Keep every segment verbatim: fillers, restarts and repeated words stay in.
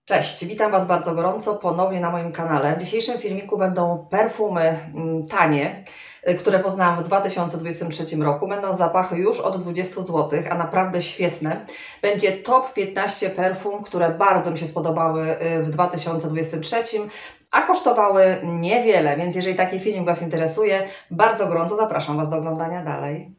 Cześć, witam Was bardzo gorąco ponownie na moim kanale. W dzisiejszym filmiku będą perfumy tanie, które poznałam w dwa tysiące dwudziestym trzecim roku. Będą zapachy już od dwudziestu złotych, a naprawdę świetne. Będzie top piętnaście perfum, które bardzo mi się spodobały w dwa tysiące dwudziestym trzecim, a kosztowały niewiele, więc jeżeli taki filmik Was interesuje, bardzo gorąco zapraszam Was do oglądania dalej.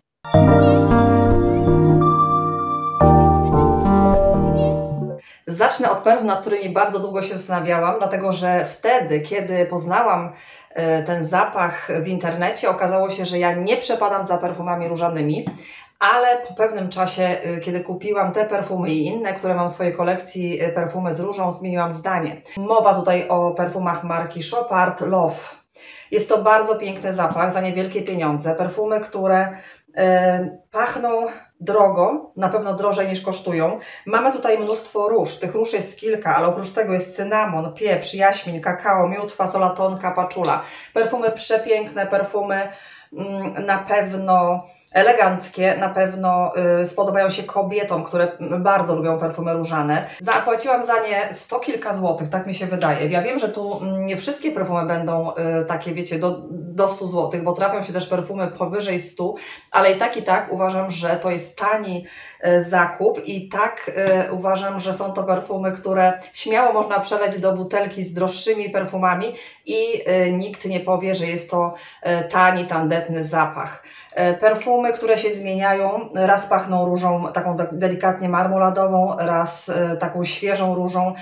Zacznę od perfum, nad którymi bardzo długo się zastanawiałam, dlatego że wtedy, kiedy poznałam ten zapach w internecie, okazało się, że ja nie przepadam za perfumami różanymi, ale po pewnym czasie, kiedy kupiłam te perfumy i inne, które mam w swojej kolekcji, perfumy z różą, zmieniłam zdanie. Mowa tutaj o perfumach marki Chopard Love. Jest to bardzo piękny zapach za niewielkie pieniądze. Perfumy, które e, pachną drogo, na pewno drożej niż kosztują. Mamy tutaj mnóstwo róż, tych róż jest kilka, ale oprócz tego jest cynamon, pieprz, jaśmin, kakao, miód, fasola tonka, paczula. Perfumy przepiękne, perfumy mm, na pewno eleganckie, na pewno y, spodobają się kobietom, które bardzo lubią perfumy różane. Zapłaciłam za nie sto kilka złotych, tak mi się wydaje. Ja wiem, że tu nie wszystkie perfumy będą y, takie, wiecie, do, do stu złotych, bo trafią się też perfumy powyżej stu, ale i tak i tak uważam, że to jest tani y, zakup i tak y, uważam, że są to perfumy, które śmiało można przeleć do butelki z droższymi perfumami i y, nikt nie powie, że jest to y, tani, tandetny zapach. Perfumy, które się zmieniają, raz pachną różą taką delikatnie marmoladową, raz taką świeżą różą,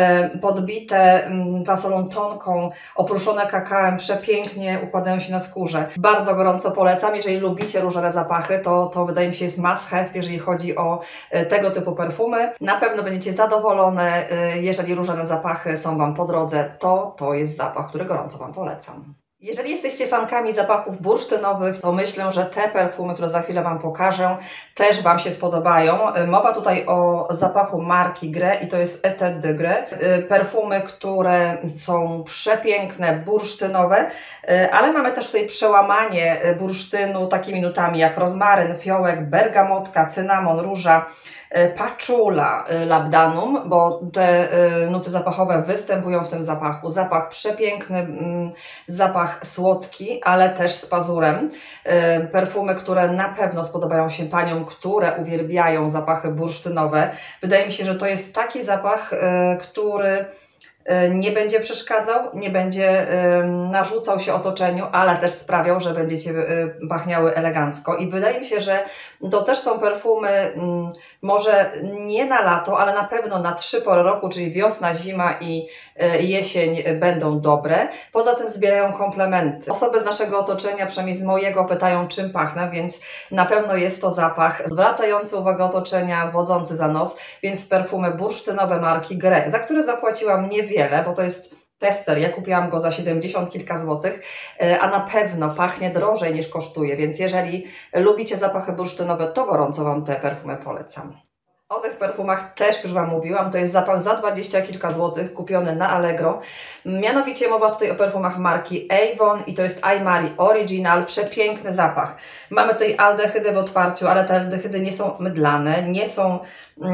podbite fasolą tonką, oprószone kakałem, przepięknie układają się na skórze. Bardzo gorąco polecam, jeżeli lubicie różowe zapachy, to, to wydaje mi się jest must have, jeżeli chodzi o tego typu perfumy. Na pewno będziecie zadowolone, jeżeli różowe zapachy są Wam po drodze, to to jest zapach, który gorąco Wam polecam. Jeżeli jesteście fankami zapachów bursztynowych, to myślę, że te perfumy, które za chwilę Wam pokażę, też Wam się spodobają. Mowa tutaj o zapachu marki Grès i to jest Etude de Grès. Perfumy, które są przepiękne, bursztynowe, ale mamy też tutaj przełamanie bursztynu takimi nutami jak rozmaryn, fiołek, bergamotka, cynamon, róża, paczula, labdanum, bo te nuty zapachowe występują w tym zapachu. Zapach przepiękny, zapach słodki, ale też z pazurem. Perfumy, które na pewno spodobają się paniom, które uwielbiają zapachy bursztynowe. Wydaje mi się, że to jest taki zapach, który nie będzie przeszkadzał, nie będzie narzucał się otoczeniu, ale też sprawiał, że będziecie pachniały elegancko. I wydaje mi się, że to też są perfumy może nie na lato, ale na pewno na trzy pory roku, czyli wiosna, zima i jesień będą dobre. Poza tym zbierają komplementy. Osoby z naszego otoczenia, przynajmniej z mojego, pytają, czym pachnę, więc na pewno jest to zapach zwracający uwagę otoczenia, wodzący za nos, więc perfumy bursztynowe marki Grès, za które zapłaciłam niewiele, bo to jest tester. Ja kupiłam go za siedemdziesiąt kilka złotych, a na pewno pachnie drożej niż kosztuje, więc jeżeli lubicie zapachy bursztynowe, to gorąco Wam te perfumy polecam. O tych perfumach też już Wam mówiłam, to jest zapach za dwadzieścia kilka złotych, kupiony na Allegro. Mianowicie mowa tutaj o perfumach marki Avon i to jest I Marie Original, przepiękny zapach. Mamy tutaj aldehydy w otwarciu, ale te aldehydy nie są mydlane, nie są yy,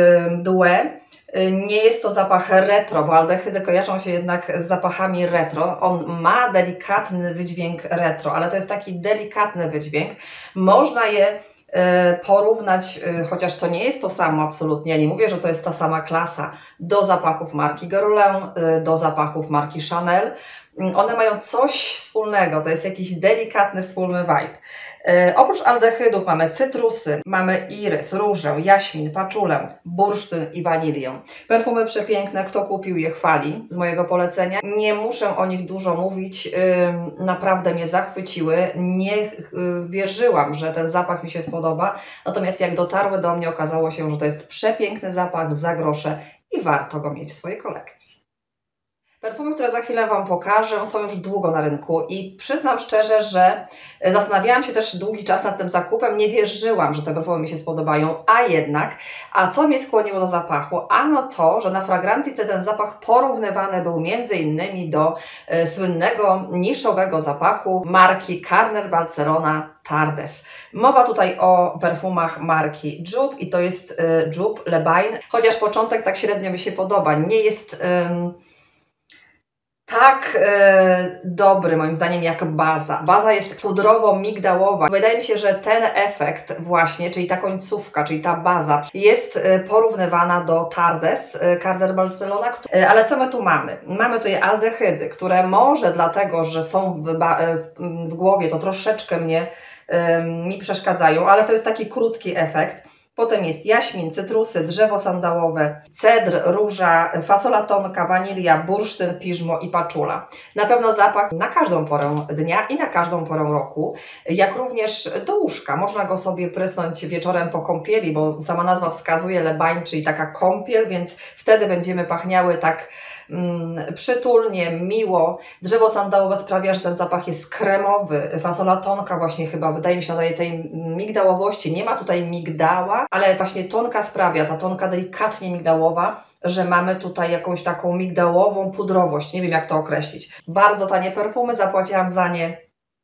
dłe. Nie jest to zapach retro, bo aldehydy kojarzą się jednak z zapachami retro. On ma delikatny wydźwięk retro, ale to jest taki delikatny wydźwięk. Można je porównać, chociaż to nie jest to samo absolutnie, ja nie mówię, że to jest ta sama klasa, do zapachów marki Guerlain, do zapachów marki Chanel. One mają coś wspólnego, to jest jakiś delikatny wspólny vibe. E, oprócz aldehydów mamy cytrusy, mamy irys, różę, jaśmin, paczulę, bursztyn i wanilię. Perfumy przepiękne, kto kupił je chwali z mojego polecenia. Nie muszę o nich dużo mówić, yy, naprawdę mnie zachwyciły. Nie yy, wierzyłam, że ten zapach mi się spodoba, natomiast jak dotarły do mnie, okazało się, że to jest przepiękny zapach za grosze i warto go mieć w swojej kolekcji. Perfumy, które za chwilę Wam pokażę, są już długo na rynku i przyznam szczerze, że zastanawiałam się też długi czas nad tym zakupem, nie wierzyłam, że te perfumy mi się spodobają, a jednak, a co mnie skłoniło do zapachu? Ano to, że na Fragrantice ten zapach porównywany był między innymi do e, słynnego, niszowego zapachu marki Carner Balcerona Tardes. Mowa tutaj o perfumach marki Joop i to jest e, Joop Le Bain, chociaż początek tak średnio mi się podoba. Nie jest... E, tak e, dobry moim zdaniem jak baza. Baza jest pudrowo-migdałowa. Wydaje mi się, że ten efekt właśnie, czyli ta końcówka, czyli ta baza jest e, porównywana do Tardes e, Carner Balcerona. E, ale co my tu mamy? Mamy tutaj aldehydy, które może dlatego, że są w, e, w głowie, to troszeczkę mnie e, mi przeszkadzają, ale to jest taki krótki efekt. Potem jest jaśmin, cytrusy, drzewo sandałowe, cedr, róża, fasola tonka, wanilia, bursztyn, piżmo i paczula. Na pewno zapach na każdą porę dnia i na każdą porę roku, jak również do łóżka. Można go sobie prysnąć wieczorem po kąpieli, bo sama nazwa wskazuje Le Bain, czyli taka kąpiel, więc wtedy będziemy pachniały tak mm, przytulnie, miło. Drzewo sandałowe sprawia, że ten zapach jest kremowy. Fasola tonka właśnie chyba, wydaje mi się, nadaje tej migdałowości. Nie ma tutaj migdała, ale właśnie tonka sprawia, ta tonka delikatnie migdałowa, że mamy tutaj jakąś taką migdałową pudrowość. Nie wiem, jak to określić. Bardzo tanie perfumy, zapłaciłam za nie,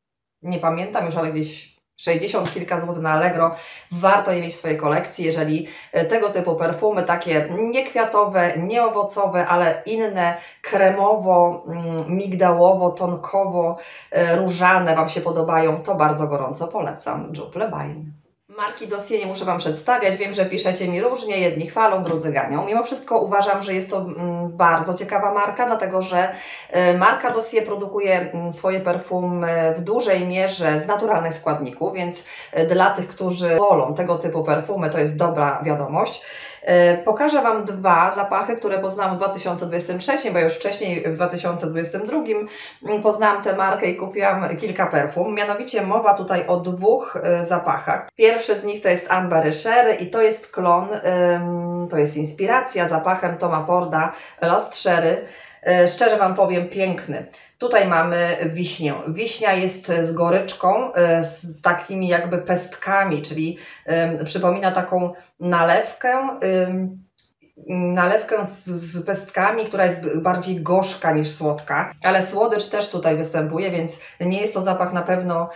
nie pamiętam już, ale gdzieś sześćdziesiąt kilka złotych na Allegro. Warto je mieć w swojej kolekcji, jeżeli tego typu perfumy, takie nie kwiatowe, nie owocowe, ale inne, kremowo, migdałowo, tonkowo, różane Wam się podobają, to bardzo gorąco polecam Joop Le Bain. Marki Dossier nie muszę Wam przedstawiać, wiem, że piszecie mi różnie, jedni chwalą, drudzy ganią. Mimo wszystko uważam, że jest to bardzo ciekawa marka, dlatego że marka Dossier produkuje swoje perfumy w dużej mierze z naturalnych składników, więc dla tych, którzy wolą tego typu perfumy, to jest dobra wiadomość. Pokażę Wam dwa zapachy, które poznałam w dwa tysiące dwudziestym trzecim, bo już wcześniej w dwa tysiące dwudziestym drugim poznałam tę markę i kupiłam kilka perfum. Mianowicie mowa tutaj o dwóch zapachach. Pierwszy z nich to jest Amber Sherry i to jest klon, to jest inspiracja zapachem Toma Forda Lost Sherry. Szczerze Wam powiem, piękny. Tutaj mamy wiśnię. Wiśnia jest z goryczką, z takimi jakby pestkami, czyli um, przypomina taką nalewkę, um, nalewkę z, z pestkami, która jest bardziej gorzka niż słodka, ale słodycz też tutaj występuje, więc nie jest to zapach na pewno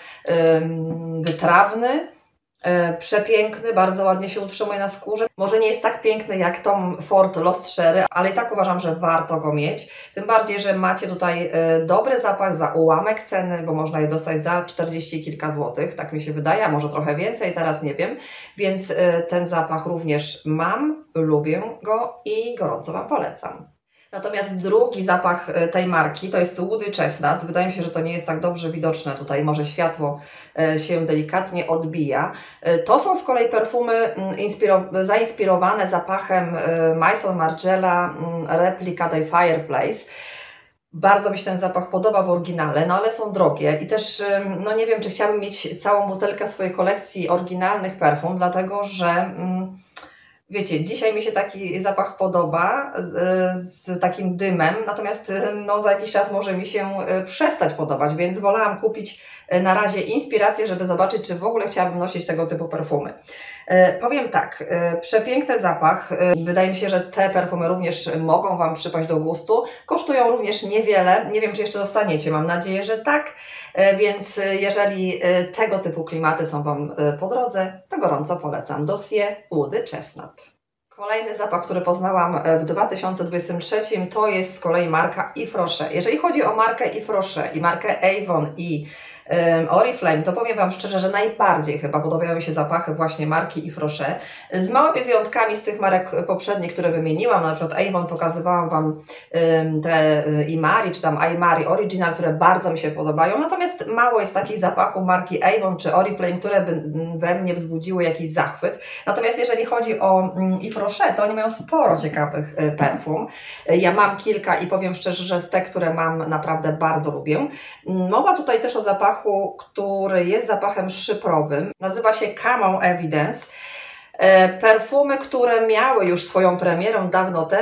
um, wytrawny. E, przepiękny, bardzo ładnie się utrzymuje na skórze. Może nie jest tak piękny jak Tom Ford Lost Sherry, ale i tak uważam, że warto go mieć. Tym bardziej, że macie tutaj e, dobry zapach za ułamek ceny, bo można je dostać za czterdzieści kilka złotych, tak mi się wydaje, a może trochę więcej, teraz nie wiem. Więc e, ten zapach również mam, lubię go i gorąco Wam polecam. Natomiast drugi zapach tej marki to jest Woody Chestnut. Wydaje mi się, że to nie jest tak dobrze widoczne tutaj, może światło się delikatnie odbija. To są z kolei perfumy zainspirowane zapachem Maison Margiela Replica de Fireplace. Bardzo mi się ten zapach podoba w oryginale, no ale są drogie i też no nie wiem, czy chciałabym mieć całą butelkę w swojej kolekcji oryginalnych perfum, dlatego że mm, wiecie, dzisiaj mi się taki zapach podoba z, z takim dymem, natomiast no, za jakiś czas może mi się przestać podobać, więc wolałam kupić na razie inspirację, żeby zobaczyć, czy w ogóle chciałabym nosić tego typu perfumy. E, powiem tak, e, przepiękny zapach, e, wydaje mi się, że te perfumy również mogą Wam przypaść do gustu, kosztują również niewiele, nie wiem, czy jeszcze dostaniecie, mam nadzieję, że tak, e, więc jeżeli e, tego typu klimaty są Wam e, po drodze, to gorąco polecam Dossier Woody Chestnut. Kolejny zapach, który poznałam w dwa tysiące dwudziestym trzecim, to jest z kolei marka Yves Rocher. Jeżeli chodzi o markę Yves Rocher i markę Avon i um, Oriflame, to powiem Wam szczerze, że najbardziej chyba podobają mi się zapachy właśnie marki Yves Rocher. Z małymi wyjątkami z tych marek poprzednich, które wymieniłam, na przykład Avon pokazywałam Wam um, te Imari, czy tam Imari Original, które bardzo mi się podobają, natomiast mało jest takich zapachów marki Avon czy Oriflame, które by we mnie wzbudziły jakiś zachwyt. Natomiast jeżeli chodzi o um, Yves Rocher, to oni mają sporo ciekawych y, perfum. Y, ja mam kilka i powiem szczerze, że te, które mam, naprawdę bardzo lubię. Y, mowa tutaj też o zapachu, który jest zapachem szyprowym. Nazywa się Camo Evidence. Y, perfumy, które miały już swoją premierę dawno temu.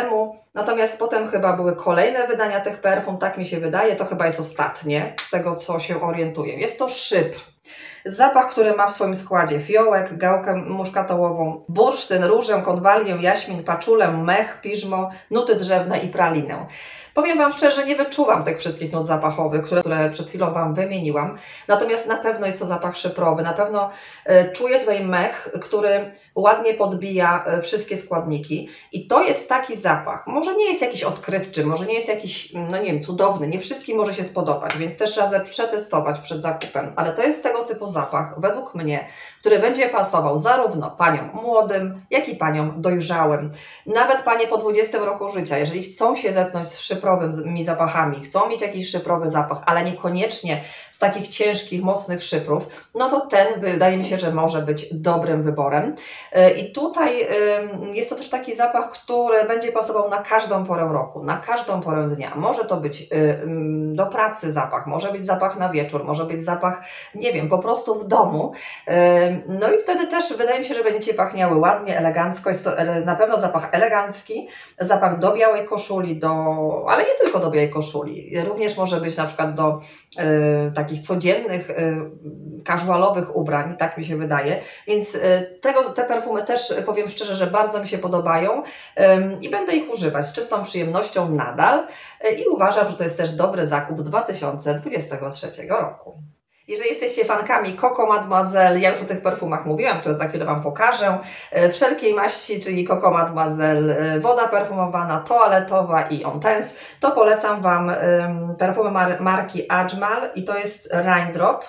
Natomiast potem chyba były kolejne wydania tych perfum, tak mi się wydaje, to chyba jest ostatnie, z tego co się orientuję. Jest to szypr. Zapach, który ma w swoim składzie fiołek, gałkę muszkatołową, bursztyn, różę, konwalię, jaśmin, paczulę, mech, piżmo, nuty drzewne i pralinę. Powiem Wam szczerze, nie wyczuwam tych wszystkich nut zapachowych, które, które przed chwilą Wam wymieniłam. Natomiast na pewno jest to zapach szyprowy. Na pewno y, czuję tutaj mech, który ładnie podbija y, wszystkie składniki. I to jest taki zapach. Może nie jest jakiś odkrywczy, może nie jest jakiś, no nie wiem, cudowny. Nie wszystkim może się spodobać, więc też radzę przetestować przed zakupem. Ale to jest tego typu zapach, według mnie, który będzie pasował zarówno paniom młodym, jak i paniom dojrzałym. Nawet panie po dwudziestym roku życia, jeżeli chcą się zetknąć z szyprowymi zapachami, chcą mieć jakiś szyprowy zapach, ale niekoniecznie z takich ciężkich, mocnych szyprów, no to ten wydaje mi się, że może być dobrym wyborem. I tutaj jest to też taki zapach, który będzie pasował na każdą porę roku, na każdą porę dnia. Może to być do pracy zapach, może być zapach na wieczór, może być zapach, nie wiem, po prostu w domu. No i wtedy też wydaje mi się, że będziecie pachniały ładnie, elegancko. Jest to na pewno zapach elegancki, zapach do białej koszuli, do, ale nie tylko do białej koszuli. Również może być na przykład do y, takich codziennych, y, casualowych ubrań, tak mi się wydaje. Więc y, tego, te perfumy też powiem szczerze, że bardzo mi się podobają y, i będę ich używać z czystą przyjemnością nadal y, i uważam, że to jest też dobry zakup dwa tysiące dwudziestego trzeciego roku. Jeżeli jesteście fankami Coco Mademoiselle, ja już o tych perfumach mówiłam, które za chwilę Wam pokażę. Wszelkiej maści, czyli Coco Mademoiselle, woda perfumowana, toaletowa i on tense, to polecam Wam perfumy mar marki Ajmal i to jest Raindrop.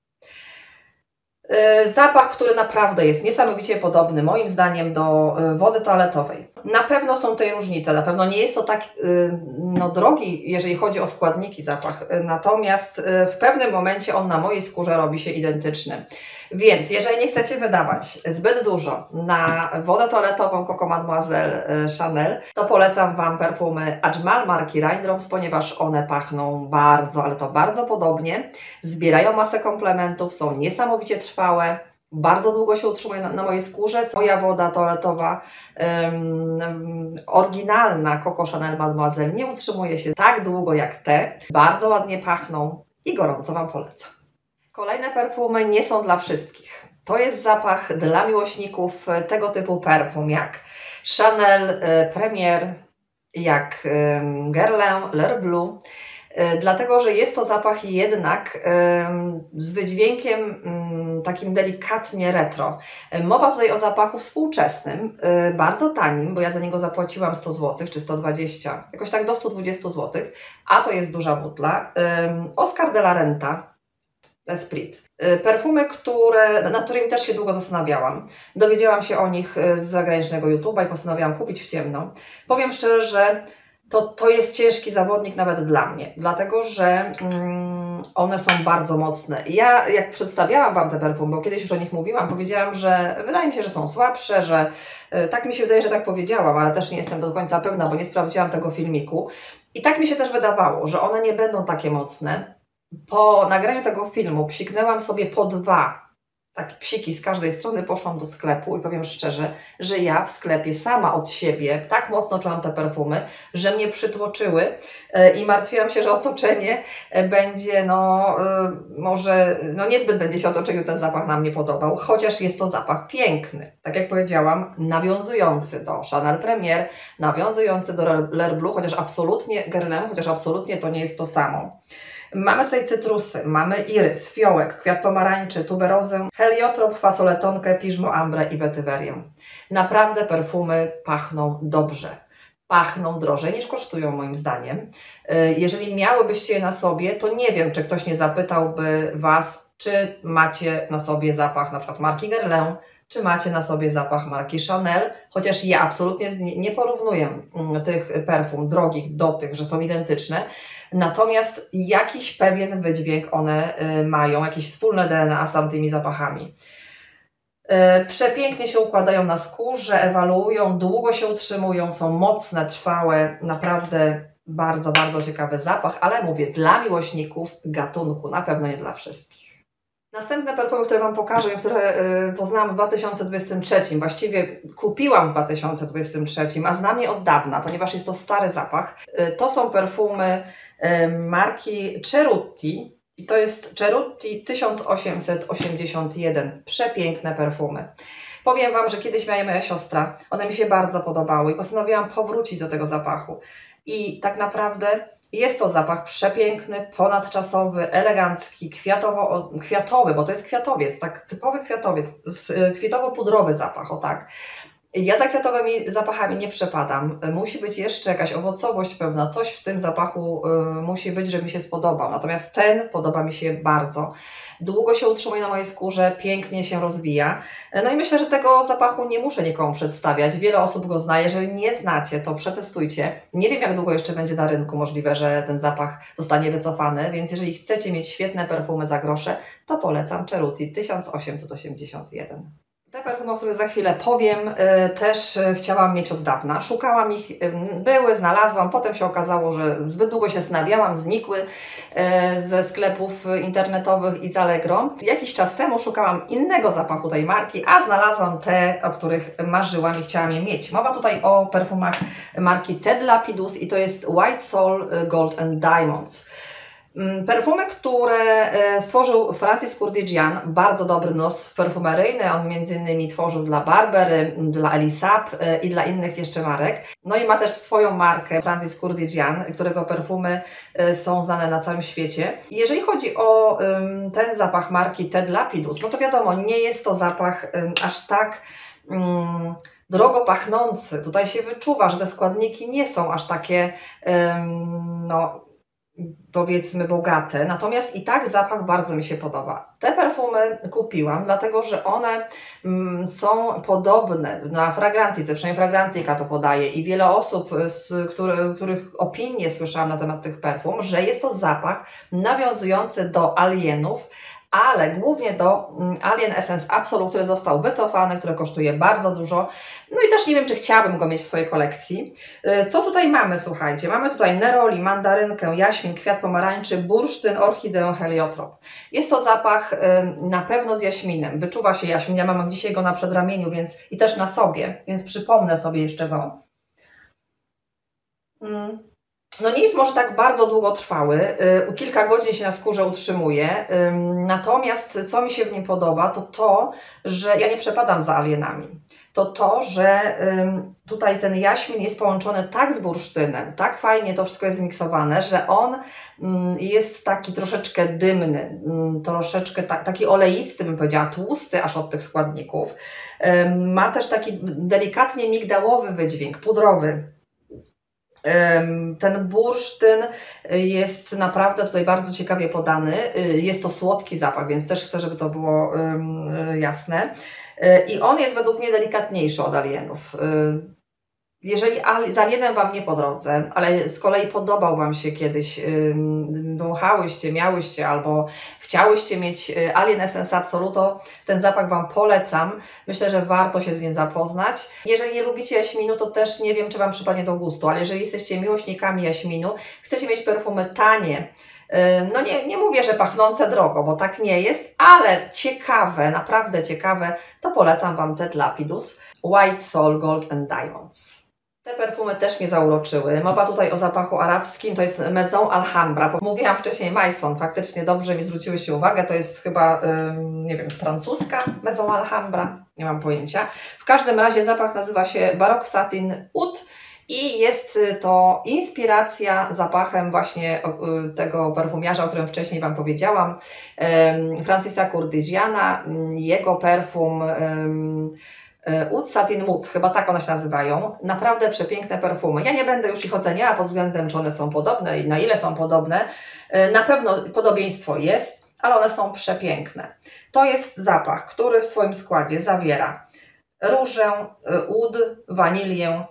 Zapach, który naprawdę jest niesamowicie podobny moim zdaniem do wody toaletowej. Na pewno są tutaj różnice, na pewno nie jest to tak no, drogi, jeżeli chodzi o składniki zapach, natomiast w pewnym momencie on na mojej skórze robi się identyczny. Więc jeżeli nie chcecie wydawać zbyt dużo na wodę toaletową Coco Mademoiselle Chanel, to polecam Wam perfumy Ajmal marki Raindrops, ponieważ one pachną bardzo, ale to bardzo podobnie, zbierają masę komplementów, są niesamowicie trwałe, bardzo długo się utrzymują na, na mojej skórze. Moja woda toaletowa um, oryginalna Coco Chanel Mademoiselle nie utrzymuje się tak długo jak te, bardzo ładnie pachną i gorąco Wam polecam. Kolejne perfumy nie są dla wszystkich. To jest zapach dla miłośników tego typu perfum jak Chanel Premier, jak Guerlain L'Heure Bleue, dlatego że jest to zapach jednak z wydźwiękiem takim delikatnie retro. Mowa tutaj o zapachu współczesnym, bardzo tanim, bo ja za niego zapłaciłam sto złotych czy sto dwadzieścia, jakoś tak do stu dwudziestu złotych, a to jest duża butla. Oscar de la Renta Esprit. Perfumy, które, nad którymi też się długo zastanawiałam. Dowiedziałam się o nich z zagranicznego YouTube'a i postanowiłam kupić w ciemno. Powiem szczerze, że to, to jest ciężki zawodnik nawet dla mnie, dlatego że mm, one są bardzo mocne. Ja jak przedstawiałam Wam te perfumy, bo kiedyś już o nich mówiłam, powiedziałam, że wydaje mi się, że są słabsze, że y, tak mi się wydaje, że tak powiedziałam, ale też nie jestem do końca pewna, bo nie sprawdziłam tego filmiku. I tak mi się też wydawało, że one nie będą takie mocne. Po nagraniu tego filmu psiknęłam sobie po dwa takie psiki z każdej strony, poszłam do sklepu i powiem szczerze, że ja w sklepie sama od siebie tak mocno czułam te perfumy, że mnie przytłoczyły i martwiłam się, że otoczenie będzie, no może, no niezbyt będzie się otoczeniu ten zapach nam nie podobał, chociaż jest to zapach piękny. Tak jak powiedziałam, nawiązujący do Chanel Premier, nawiązujący do L'Heure Bleue, chociaż absolutnie Guerlain, chociaż absolutnie to nie jest to samo. Mamy tutaj cytrusy, mamy irys, fiołek, kwiat pomarańczy, tuberozę, heliotrop, fasoletonkę, piżmo ambre i wetywerię. Naprawdę perfumy pachną dobrze. Pachną drożej niż kosztują moim zdaniem. Jeżeli miałybyście je na sobie, to nie wiem, czy ktoś nie zapytałby Was, czy macie na sobie zapach na przykład marki Guerlain, czy macie na sobie zapach marki Chanel, chociaż ja absolutnie nie porównuję tych perfum drogich do tych, że są identyczne, natomiast jakiś pewien wydźwięk one mają, jakieś wspólne D N A z tamtymi zapachami. Przepięknie się układają na skórze, ewaluują, długo się utrzymują, są mocne, trwałe, naprawdę bardzo, bardzo ciekawy zapach, ale mówię, dla miłośników gatunku, na pewno nie dla wszystkich. Następne perfumy, które Wam pokażę, które y, poznałam w dwa tysiące dwudziestym trzecim, właściwie kupiłam w dwa tysiące dwudziestym trzecim, a znam je od dawna, ponieważ jest to stary zapach. Y, to są perfumy y, marki Cerutti i to jest Cerutti tysiąc osiemset osiemdziesiąt jeden. Przepiękne perfumy. Powiem Wam, że kiedyś miała je moja siostra, one mi się bardzo podobały i postanowiłam powrócić do tego zapachu. I tak naprawdę jest to zapach przepiękny, ponadczasowy, elegancki, kwiatowo, kwiatowy, bo to jest kwiatowiec, tak typowy kwiatowiec, kwiatowo-pudrowy zapach, o tak. Ja za kwiatowymi zapachami nie przepadam. Musi być jeszcze jakaś owocowość pewna, coś w tym zapachu y, musi być, żeby mi się spodobał. Natomiast ten podoba mi się bardzo. Długo się utrzymuje na mojej skórze, pięknie się rozwija. No i myślę, że tego zapachu nie muszę nikomu przedstawiać. Wiele osób go zna. Jeżeli nie znacie, to przetestujcie. Nie wiem, jak długo jeszcze będzie na rynku. Możliwe, że ten zapach zostanie wycofany, więc jeżeli chcecie mieć świetne perfumy za grosze, to polecam Cerutti tysiąc osiemset osiemdziesiąt jeden. Te perfumy, o których za chwilę powiem, y, też chciałam mieć od dawna. Szukałam ich, y, były, znalazłam, potem się okazało, że zbyt długo się zastanawiałam, znikły y, ze sklepów internetowych i z Allegro. Jakiś czas temu szukałam innego zapachu tej marki, a znalazłam te, o których marzyłam i chciałam je mieć. Mowa tutaj o perfumach marki Ted Lapidus i to jest White Soul Gold and Diamonds. Perfumy, które stworzył Francis Kurkdjian, bardzo dobry nos perfumeryjny, on między innymi tworzył dla Barbery, dla Elisab i dla innych jeszcze marek. No i ma też swoją markę Francis Kurkdjian, którego perfumy są znane na całym świecie. Jeżeli chodzi o ten zapach marki Ted Lapidus, no to wiadomo, nie jest to zapach aż tak um, drogo pachnący. Tutaj się wyczuwa, że te składniki nie są aż takie um, no, powiedzmy bogate, natomiast i tak zapach bardzo mi się podoba. Te perfumy kupiłam, dlatego że one mm, są podobne na Fragrantice, przynajmniej Fragrantica to podaje i wiele osób, z który, których opinie słyszałam na temat tych perfum, że jest to zapach nawiązujący do alienów, ale głównie do Alien Essence Absolute, który został wycofany, który kosztuje bardzo dużo. No i też nie wiem, czy chciałabym go mieć w swojej kolekcji. Co tutaj mamy, słuchajcie? Mamy tutaj neroli, mandarynkę, jaśmin, kwiat pomarańczy, bursztyn, orchideę, heliotrop. Jest to zapach na pewno z jaśminem. Wyczuwa się jaśmin. Ja mam dzisiaj go na przedramieniu, więc i też na sobie, więc przypomnę sobie jeszcze go. Mm. No nie jest może tak bardzo długotrwały, yy, kilka godzin się na skórze utrzymuje, yy, natomiast co mi się w nim podoba, to to, że ja nie przepadam za alienami. To to, że yy, tutaj ten jaśmin jest połączony tak z bursztynem, tak fajnie to wszystko jest zmiksowane, że on yy, jest taki troszeczkę dymny, yy, troszeczkę ta, taki oleisty, bym powiedziała, tłusty aż od tych składników. Yy, ma też taki delikatnie migdałowy wydźwięk, pudrowy. Ten bursztyn jest naprawdę tutaj bardzo ciekawie podany. Jest to słodki zapach, więc też chcę, żeby to było jasne. I on jest według mnie delikatniejszy od alienów. Jeżeli z alienem Wam nie po drodze, ale z kolei podobał Wam się kiedyś, wąchałyście, miałyście albo chciałyście mieć Alien Essence Absolute, to ten zapach Wam polecam. Myślę, że warto się z nim zapoznać. Jeżeli nie lubicie jaśminu, to też nie wiem, czy Wam przypadnie do gustu, ale jeżeli jesteście miłośnikami jaśminu, chcecie mieć perfumy tanie, no nie, nie mówię, że pachnące drogo, bo tak nie jest, ale ciekawe, naprawdę ciekawe, to polecam Wam Ted Lapidus White Soul Gold and Diamonds. Te perfumy też mnie zauroczyły. Mowa tutaj o zapachu arabskim, to jest Maison Alhambra. Mówiłam wcześniej Maison, faktycznie dobrze mi zwróciłyście uwagę, to jest chyba, ym, nie wiem, z francuska Maison Alhambra, nie mam pojęcia. W każdym razie zapach nazywa się Baroque Satin Oud i jest to inspiracja zapachem właśnie tego perfumiarza, o którym wcześniej Wam powiedziałam, ym, Francisa Kurkdjiana, jego perfum ym, Oud Satin Mood, chyba tak one się nazywają. Naprawdę przepiękne perfumy. Ja nie będę już ich oceniała pod względem, czy one są podobne i na ile są podobne. Na pewno podobieństwo jest, ale one są przepiękne. To jest zapach, który w swoim składzie zawiera różę, oud, wanilię,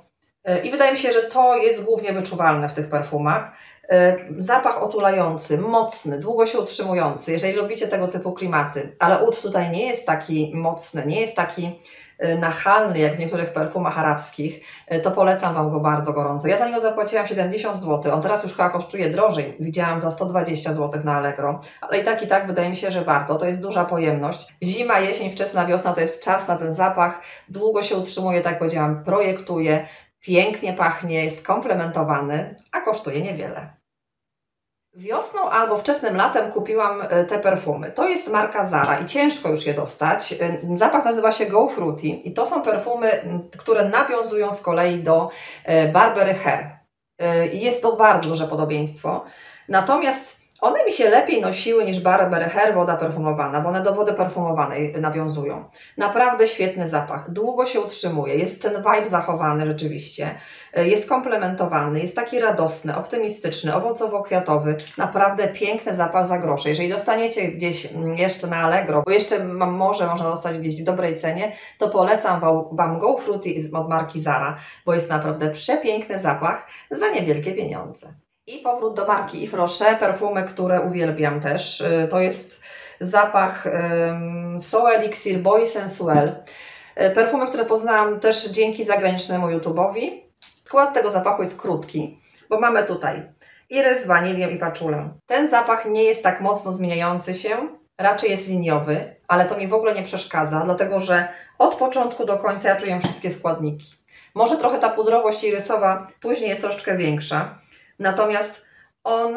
I wydaje mi się, że to jest głównie wyczuwalne w tych perfumach. Zapach otulający, mocny, długo się utrzymujący, jeżeli lubicie tego typu klimaty, ale oud tutaj nie jest taki mocny, nie jest taki nachalny jak w niektórych perfumach arabskich, to polecam Wam go bardzo gorąco. Ja za niego zapłaciłam siedemdziesiąt złotych, on teraz już chyba kosztuje drożej, widziałam za sto dwadzieścia złotych na Allegro, ale i tak i tak wydaje mi się, że warto, to jest duża pojemność. Zima, jesień, wczesna wiosna to jest czas na ten zapach, długo się utrzymuje, tak jak powiedziałam, projektuje, pięknie pachnie, jest komplementowany, a kosztuje niewiele. Wiosną albo wczesnym latem kupiłam te perfumy. To jest marka Zara i ciężko już je dostać. Zapach nazywa się Go Fruity i to są perfumy, które nawiązują z kolei do Burberry Her. I jest to bardzo duże podobieństwo. Natomiast one mi się lepiej nosiły niż Burberry Her woda perfumowana, bo one do wody perfumowanej nawiązują. Naprawdę świetny zapach, długo się utrzymuje, jest ten vibe zachowany rzeczywiście, jest komplementowany, jest taki radosny, optymistyczny, owocowo-kwiatowy, naprawdę piękny zapach za grosze. Jeżeli dostaniecie gdzieś jeszcze na Allegro, bo jeszcze może można dostać gdzieś w dobrej cenie, to polecam Wam Go Fruity od marki Zara, bo jest naprawdę przepiękny zapach za niewielkie pieniądze. I powrót do marki Yves Rocher, perfumy, które uwielbiam też. To jest zapach um, So Elixir Bois Sensuel. Perfumy, które poznałam też dzięki zagranicznemu YouTube'owi. Skład tego zapachu jest krótki, bo mamy tutaj irys, wanilię i paczulę. Ten zapach nie jest tak mocno zmieniający się, raczej jest liniowy, ale to mi w ogóle nie przeszkadza, dlatego że od początku do końca ja czuję wszystkie składniki. Może trochę ta pudrowość irysowa później jest troszeczkę większa, natomiast on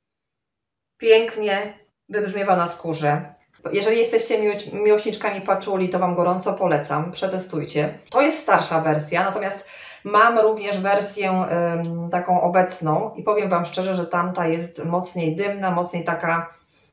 pięknie wybrzmiewa na skórze. Jeżeli jesteście miłośniczkami paczuli, to Wam gorąco polecam, przetestujcie. To jest starsza wersja, natomiast mam również wersję ym, taką obecną i powiem Wam szczerze, że tamta jest mocniej dymna, mocniej taka,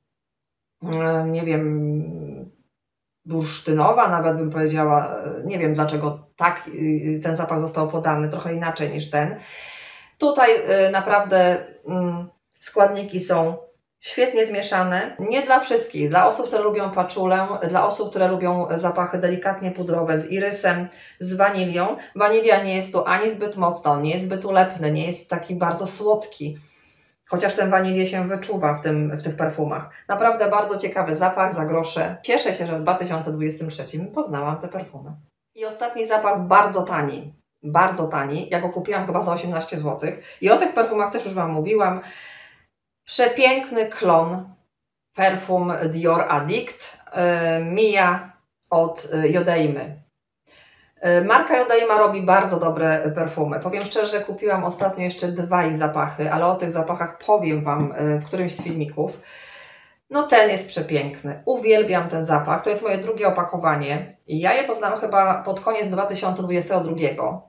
ym, nie wiem, bursztynowa, nawet bym powiedziała. Nie wiem dlaczego tak yy, ten zapach został podany, trochę inaczej niż ten. Tutaj yy, naprawdę yy, składniki są świetnie zmieszane. Nie dla wszystkich. Dla osób, które lubią paczulę, dla osób, które lubią zapachy delikatnie pudrowe z irysem, z wanilią. Wanilia nie jest tu ani zbyt mocna, nie jest zbyt ulepny, nie jest taki bardzo słodki. Chociaż ten wanilię się wyczuwa w, tym, w tych perfumach. Naprawdę bardzo ciekawy zapach za grosze. Cieszę się, że w dwa tysiące dwudziestym trzecim poznałam te perfumy. I ostatni zapach bardzo tani. Bardzo tani. Ja go kupiłam chyba za osiemnaście złotych. I o tych perfumach też już Wam mówiłam. Przepiękny klon perfum Dior Addict yy, Mia od Jodeimy. Yy, marka Jodeima robi bardzo dobre perfumy. Powiem szczerze, że kupiłam ostatnio jeszcze dwa ich zapachy, ale o tych zapachach powiem Wam yy, w którymś z filmików. No ten jest przepiękny. Uwielbiam ten zapach. To jest moje drugie opakowanie. I ja je poznałam chyba pod koniec dwa tysiące dwudziestego drugiego.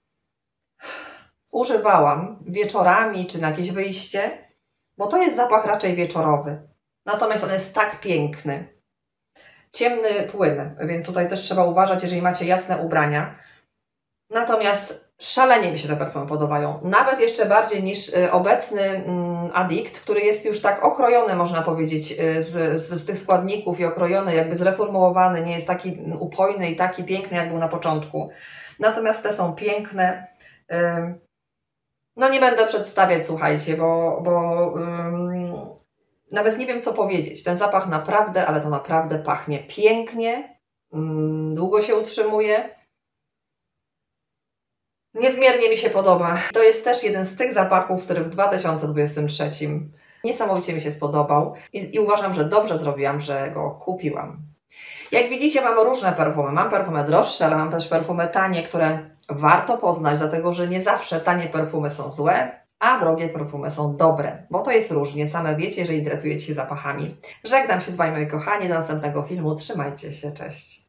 Używałam wieczorami czy na jakieś wyjście, bo to jest zapach raczej wieczorowy. Natomiast on jest tak piękny. Ciemny płyn, więc tutaj też trzeba uważać, jeżeli macie jasne ubrania. Natomiast szalenie mi się te perfumy podobają. Nawet jeszcze bardziej niż obecny mm, Addict, który jest już tak okrojony, można powiedzieć, z, z, z tych składników i okrojony, jakby zreformułowany. Nie jest taki upojny i taki piękny, jak był na początku. Natomiast te są piękne. Ym, No nie będę przedstawiać, słuchajcie, bo, bo ym, nawet nie wiem, co powiedzieć. Ten zapach naprawdę, ale to naprawdę pachnie pięknie, ym, długo się utrzymuje. Niezmiernie mi się podoba. To jest też jeden z tych zapachów, który w dwa tysiące dwudziestym trzecim niesamowicie mi się spodobał i, i uważam, że dobrze zrobiłam, że go kupiłam. Jak widzicie, mam różne perfumy. Mam perfumy droższe, ale mam też perfumy tanie, które warto poznać, dlatego że nie zawsze tanie perfumy są złe, a drogie perfumy są dobre, bo to jest różnie. Same wiecie, że interesujecie się zapachami. Żegnam się z Wami, moi kochani, do następnego filmu. Trzymajcie się, cześć!